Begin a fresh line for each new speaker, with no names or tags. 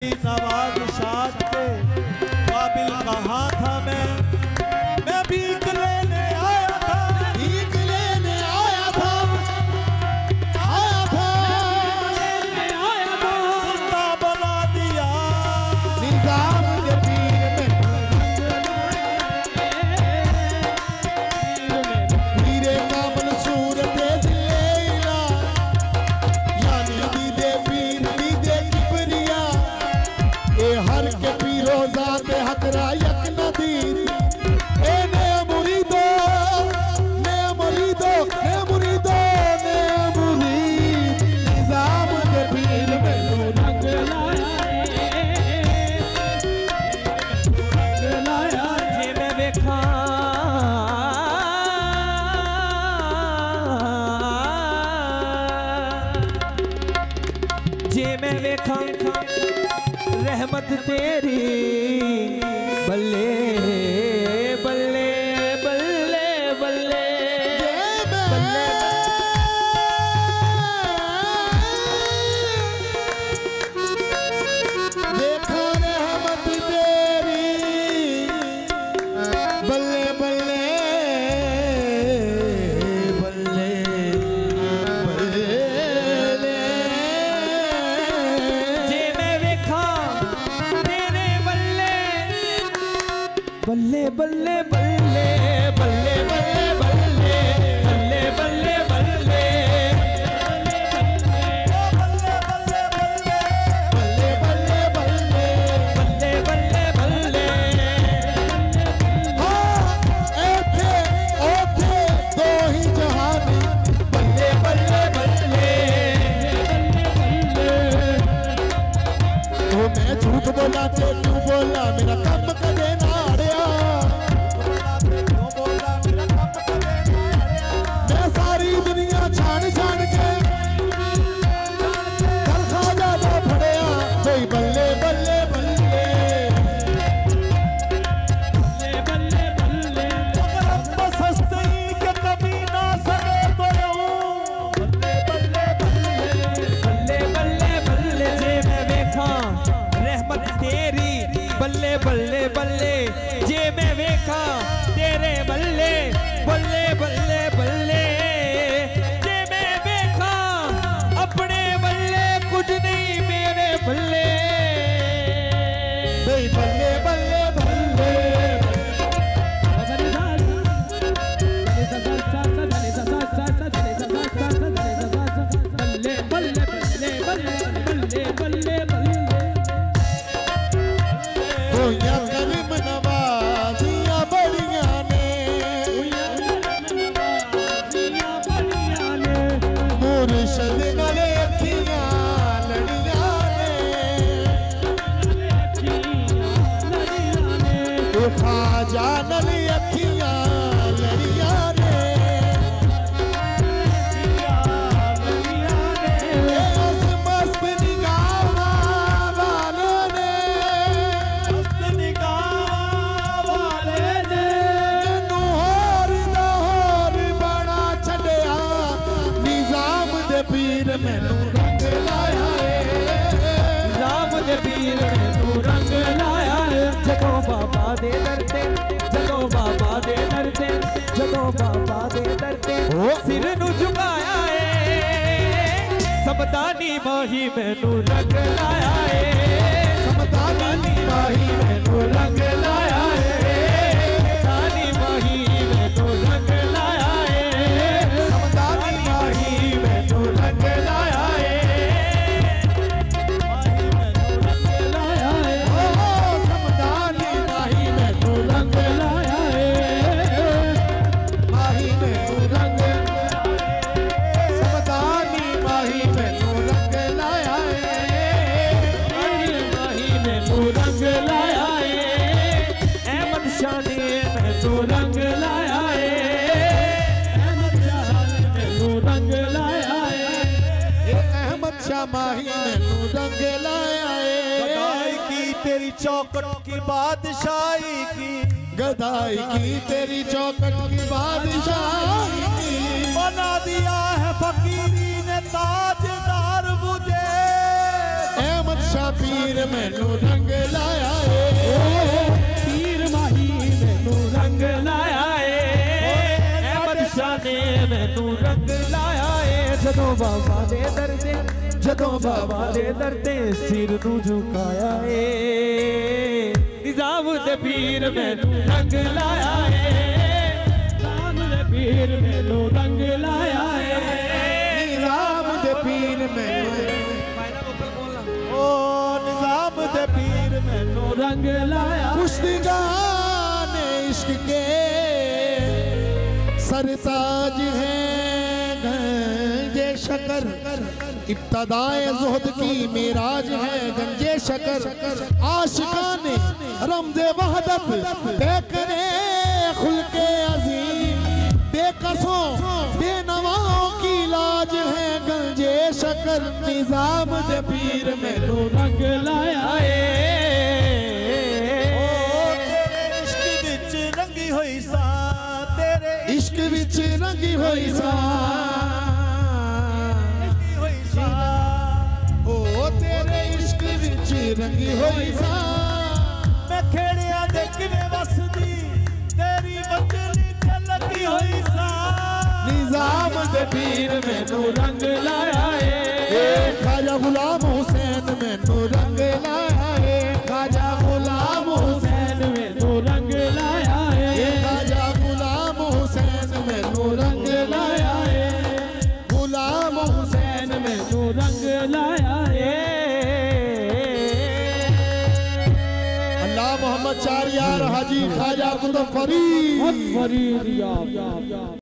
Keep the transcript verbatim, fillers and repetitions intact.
नवाज शाद के काबिल कहाँ था मैं मैं भीख लेने आया था
भीख लेने आया था आया था आया था
जिंदा बना दिया
निजाम के पीर में पीरे का मंसूर दे दिलेला यानी दीदे पीर दीदे किबरिया ए हर के पीरो ज़ाते हकरा यक नदीर ए ने मुरीदो ने मुरीदो ने मुरीदो ने मुरीद निजाम के पीर में रंग लाया
जे मैं वेखा जे मैं वेखा रहमत तेरी बल्ले बल्ले बल्ले बल्ले बल्ले
देखो रहमत तेरी बल्ले बल्ले बल्ले बल्ले
जे मैं वेखा तेरे बल्ले बल्ले बल्ले बल्ले बल्ले बल्ले बल्ले बल्ले बल्ले बल्ले
बल्ले बल्ले बल्ले
बल्ले बल्ले
हाँ ऐथे ओथे दो ही जहानी
बल्ले बल्ले बल्ले
तो मैं झूठ बोला तो क्यों बोला मेरा काम कदे ना अड़िया मैं सारी दुनिया छान छान के कल खा जाता फड़िया कोई बल्ले बल्ले बल्ले
बल्ले बल्ले अगर अब्बा सस्ते ही के कभी ना सके तो यूं बल्ले बल्ले बल्ले बल्ले बल्ले जे मैं वेखा रहमत तेरी बल्ले बल्ले बल्ले जे मैं वेखा तेरे बल्ले बल्ले बल्ले बल्ले जे मैं वेखा अपने बल्ले कुछ नहीं मेरे बल्ले
कोई बल्ले बल्ले बल्ले होया करीम नवाजियां बड़ियां ने मुर्शद नाले अखियां लड़ियां ने ए ख्वाजा नाले अखियां लड़ियां ने ए उस मस्त निगाह वालों ने मैनू होर दा होर बड़ा छड्डिया निजाम दे पीर मैनू रंग लाया
राम दे पीर मैनू रंग लाया जगो बाबा दे दरते जगो बाबा दे दरते जगो बाबा दे दरते सिर नू झुकाया है समदानी माही मैनू रंग लाया है समदानी माही मैनू रंग लाया है समदानी माही मैनू रंग लाया है समदानी माही मैनू रंग लाया है
ओ समदानी माही मैनू रंग लाया है माही मैनू रंग समदानी माही मैनू रंग लाया है
माही मैनू रंग लाया है अहमद शाह ने मैनू रंग लाया है अहमद शाह ने मैनू रंग लाया है
ए अहमद शाह माही मैनू रंग लाया है
गदाई की तेरी चौकट की बादशाही की
गदाई की तेरी चौकट की बादशाही की
बना दिया है फकीरी ने ताजदार मुझे
अहमद शाह पीर मैनू रंग लाया है,
पीर माही मैनू रंग लाया है, अहमद शाह ने मैनू रंग लाया है। जदों बाबा दे दरदे जदों बाबा दे दरदे सिर नू झुकाया है, निजाम दे पीर मैनू रंग लाया है, निजाम दे पीर मैनू रंग लाया है,
निजाम दे पीर मैनू
ओ निजाम दे पीर मैनू रंग लाया।
कुश्तिगान इश्क के सरताज हैं गंजे शकर, इब्तदाए ज़ुहद की मेराज है गंजे शकर, आशिकाने रमज़े वहदत बेकने खुल्के अज़ीम, बेकसों बेनवाओं की लाज है गंजे शकर, निजाम दे पीर मैनू
रंग लाया है।
इश्क विच रंगी होई सा तेरे,
इश्क विच रंगी होई सा रंगी होई सा,
मैं खेड़िया दे किवें वसदी तेरी मंजली ते लगी होई सा,
निजाम दे पीर मैनू रंग लाया है, ख्वाजा गुलाम हुसैन मैनू रंग लाया है, ख्वाजा गुलाम हुसैन मैनू रंग लाया है, ख्वाजा गुलाम हुसैन मैनू रंग लाया है, गुलाम हुसैन मैनू रंग लाया है। मोहम्मद चार यार हाजी ख्वाजा कुतुब फरीद।